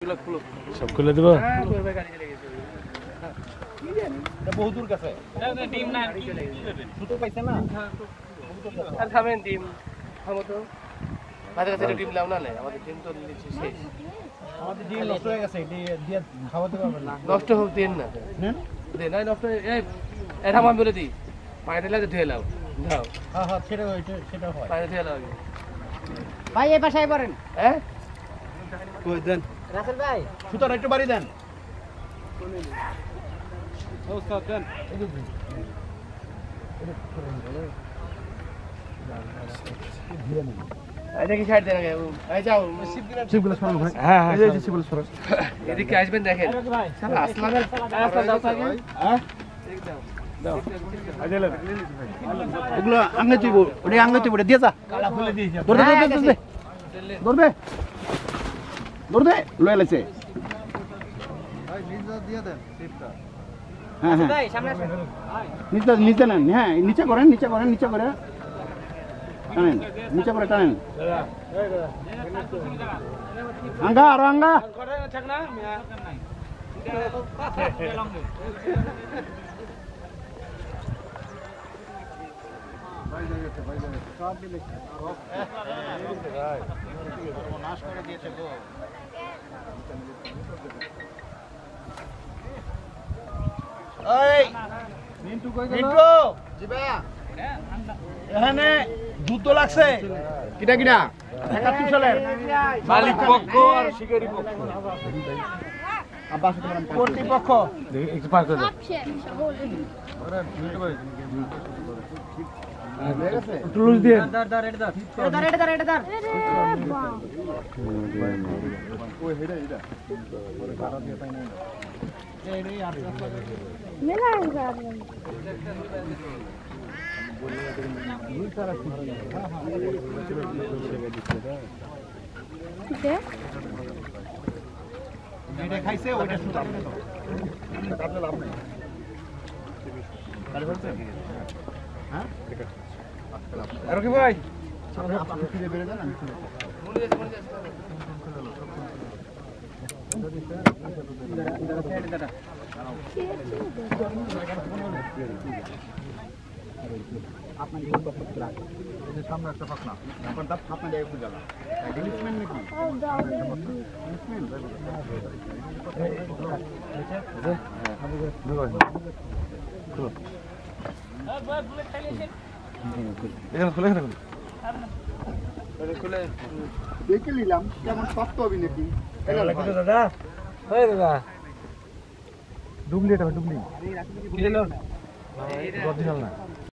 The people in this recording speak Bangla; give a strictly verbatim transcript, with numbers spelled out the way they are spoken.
সব খুলে দেবো বহুদূর কাছে ডিম না ছোট পাইছে না আর খাবেন ডিম খাবো তো আমাদের কাছে ডিম লাও না নেই আমাদের ডিম তো নিয়েছি শেষ আমাদের ডিম নষ্ট হয়ে গেছে এটি দিয়ে খাওয়াতে পারবেন না নষ্ট হোক দেন না নেন দেন নাই নষ্ট এই এটা আমি বলে দিই পানি দিলে ধুয়ে লাও যাও হ্যাঁ হ্যাঁ সেটা ওইটা সেটা হয় পানি ধুয়ে লাও ভাই এই পাশে পড়েন হ্যাঁ কই দেন রাসেল ভাই সুতার একটু বাড়ি দেন ওস্তাদ দেন এটা কি ছাড় দেন আগে এই যাও শিবগুলো সরান ভাই হ্যাঁ হ্যাঁ এই যে শিবগুলো সরান এদিকে আসবেন দেখেন শালা আসলামের রাস্তা দাও থাকে হ্যাঁ দাও ওগুলো আঙ্গে তুইব ওটা আঙ্গে তুইব ওটা দিয়ে যা কালা খুলে দিয়েছি ধর দে ধর দে ধর দে ধর দে লয়ে লাইছে হ্যাঁ হ্যাঁ ভাই সামনে আসেন নিচে নিচে নেন হ্যাঁ নিচে করেন নিচে করেন নিচে করে টানেন নিচে করে টানেন আঙ্গা আরো আঙ্গা থাক না এই মিন্টু কই গেল মিন্টু জি ভাইয়া এখানে যুদ্ধ লাগছে কিটা কিটা একাত্তর সালের মালিক পক্ষ আর শিকারী পক্ষ কর্তৃপক্ষ একটু পার করে দাও একটু লুজ দিয়ে ধর ধর এটা ধর এটা ধর এটা ধর এটা খাইছে ওইটা সুতা করে দাও তাহলে লাভ নেই তাহলে বলতে হ্যাঁ আর কি ভাই আপনি ফিরে বেরে দেন আমি খুলে মনে যাচ্ছে মনে যাচ্ছে আপনার কোন বক্তব্য রাখেন এই সামনে একটা ফাঁকনা এখন তাপ ফাঁকনা দিয়ে একটু জ্বালা ডিলিসমেন্ট নাকি খুলে খুলে দেখে নিলাম কেমন শক্ত হবে নাকি দাদা হয়ে দাদা ডুবলি এটা ডুবলি কি হলো অরিজিনাল না